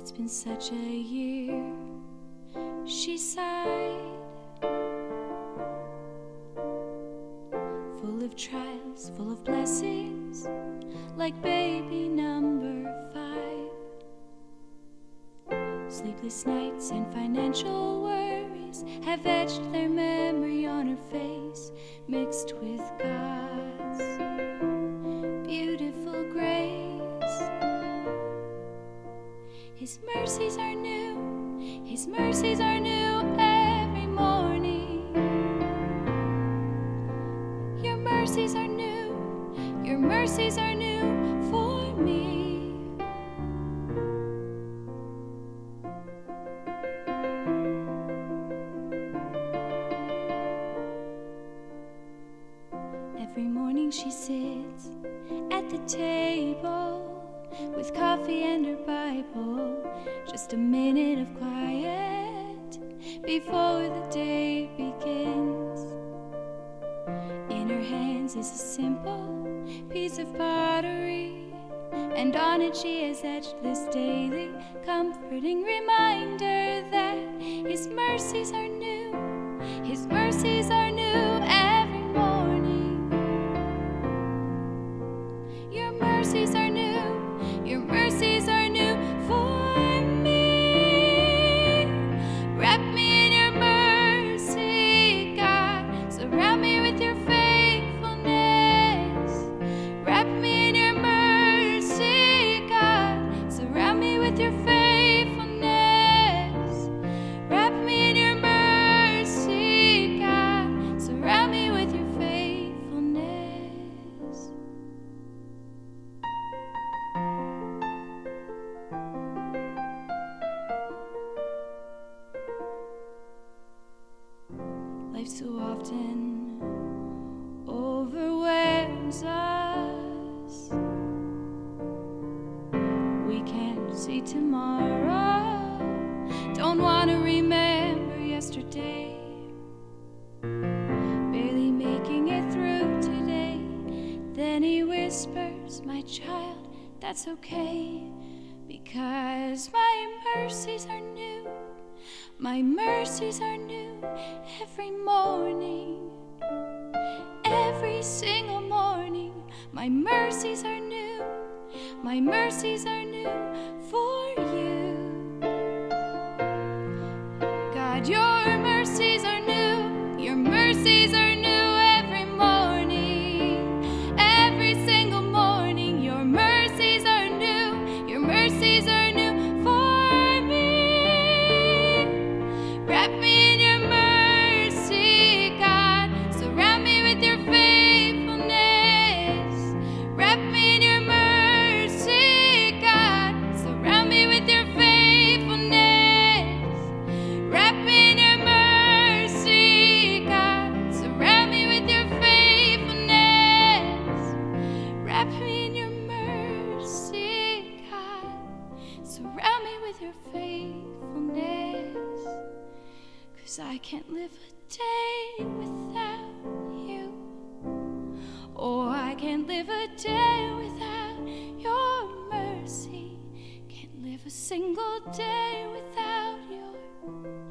It's been such a year, she sighed, full of trials, full of blessings, like baby number 5. Sleepless nights and financial worries have etched their memory on her face, mixed with God's beautiful grace. His mercies are new, His mercies are new every morning. Your mercies are new, your mercies are new for me. Every morning she sits at the table with coffee and her Bible, just a minute of quiet before the day begins. In her hands is a simple piece of pottery, and on it she has etched this daily comforting reminder that His mercies are new, His mercies are new every morning. Your mercies are new, your mercies are new for me. Wrap me in your mercy, God. Surround me with your faithfulness. Wrap me in your mercy, God. Surround me with your faithfulness. Wrap me in your mercy, God. Surround me with your faithfulness. Life so often overwhelms us. We can't see tomorrow, don't want to remember yesterday, barely making it through today. Then He whispers, my child, that's okay, because my mercies are new. My mercies are new every morning, every single morning. My mercies are new, my mercies are new for you. God, your mercies are new, your mercies are new every morning, every single morning. Your mercies are new, your mercies are new for me. Wrap me in your mercy, God. Surround me with your faithfulness. Wrap me in your mercy, God. Surround me with your faithfulness. Wrap me in your mercy, God. Surround me with your faithfulness. Wrap me in your mercy, God. Surround me with your faithfulness. 'Cause I can't live a day without you. Oh, I can't live a day without your mercy. Can't live a single day without your